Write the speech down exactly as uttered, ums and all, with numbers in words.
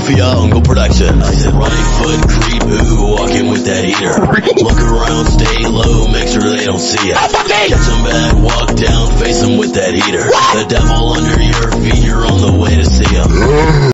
Mafia, Uncle Production. I said right foot creep, ooh, walking with that heater. Look around, stay low, make sure they don't see us. Catch them bad, walk down, face them with that heater. The devil